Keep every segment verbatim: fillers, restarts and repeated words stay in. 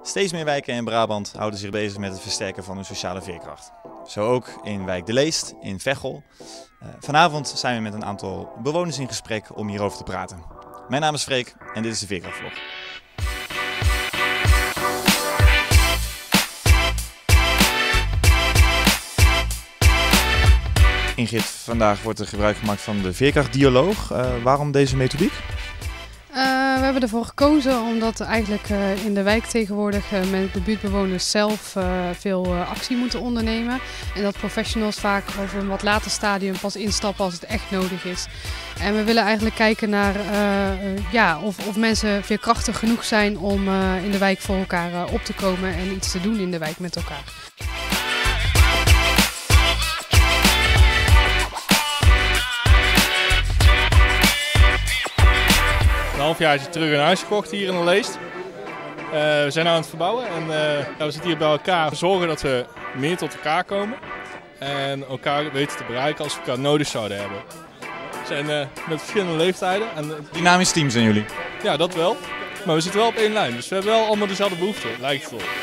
Steeds meer wijken in Brabant houden zich bezig met het versterken van hun sociale veerkracht. Zo ook in wijk De Leest in Veghel. Uh, vanavond zijn we met een aantal bewoners in gesprek om hierover te praten. Mijn naam is Freek en dit is de Veerkrachtvlog. Ingrid, vandaag wordt er gebruik gemaakt van de veerkrachtdialoog. Uh, waarom deze methodiek? Uh, we hebben ervoor gekozen omdat eigenlijk uh, in de wijk tegenwoordig uh, met de buurtbewoners zelf uh, veel uh, actie moeten ondernemen. En dat professionals vaak over een wat later stadium pas instappen als het echt nodig is. En we willen eigenlijk kijken naar uh, uh, ja, of, of mensen veerkrachtig genoeg zijn om uh, in de wijk voor elkaar uh, op te komen en iets te doen in de wijk met elkaar. Een halfjaartje terug een huis gekocht hier in De Leest. Uh, we zijn aan het verbouwen en uh, ja, we zitten hier bij elkaar. We zorgen dat we meer tot elkaar komen en elkaar weten te bereiken als we elkaar nodig zouden hebben. We zijn uh, met verschillende leeftijden. En, uh, Dynamisch team zijn jullie? Ja, dat wel. Maar we zitten wel op één lijn, dus we hebben wel allemaal dezelfde behoeften, lijkt het wel.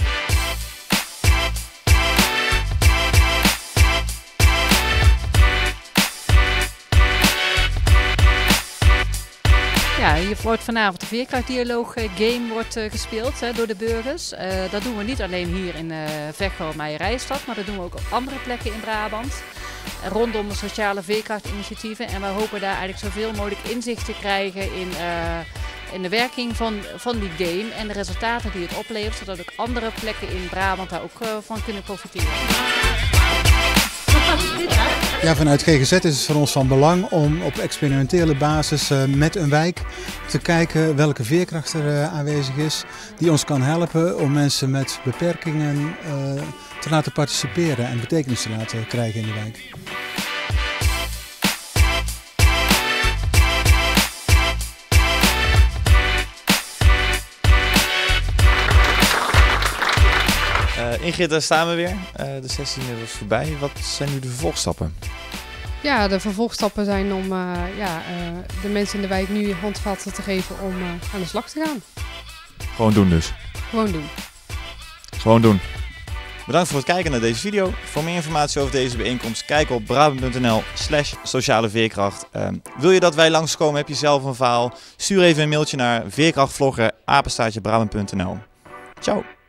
Ja, hier wordt vanavond de veerkrachtdialoog game wordt, uh, gespeeld hè, door de burgers. Uh, dat doen we niet alleen hier in uh, Veghel, Meijerijstad, maar dat doen we ook op andere plekken in Brabant. Uh, rondom de sociale veerkrachtinitiatieven. En we hopen daar eigenlijk zoveel mogelijk inzicht te krijgen in, uh, in de werking van, van die game en de resultaten die het oplevert, zodat ook andere plekken in Brabant daar ook uh, van kunnen profiteren. Ja, vanuit G G Z is het voor ons van belang om op experimentele basis uh, met een wijk te kijken welke veerkracht er uh, aanwezig is, die ons kan helpen om mensen met beperkingen uh, te laten participeren en betekenis te laten krijgen in de wijk. Uh, Ingrid, daar staan we weer. Uh, de sessie is voorbij. Wat zijn nu de vervolgstappen? Ja, de vervolgstappen zijn om uh, ja, uh, de mensen in de wijk nu handvatten te geven om uh, aan de slag te gaan. Gewoon doen dus? Gewoon doen. Gewoon doen. Bedankt voor het kijken naar deze video. Voor meer informatie over deze bijeenkomst, kijk op brabant punt n l slash sociale veerkracht. Uh, wil je dat wij langskomen, heb je zelf een verhaal? Stuur even een mailtje naar veerkrachtvlogger apenstaartje brabant punt n l. Ciao!